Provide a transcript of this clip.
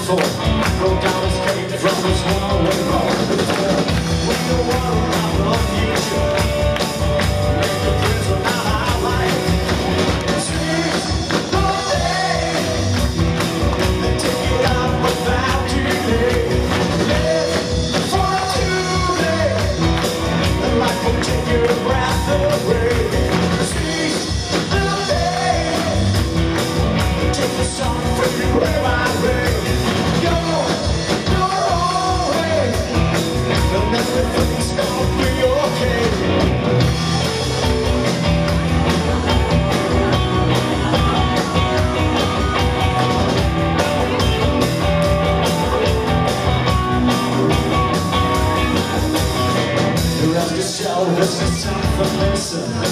before. Broke out his cape from his one-way road before. We don't worry about the future. Make the present not our life. Seize the day and take it out without delay. Live for today, and life will take your breath away. Seize the day, take the sun from you where I lay. Go your own way, and everything's gonna be okay. You ask yourself, is there something missing?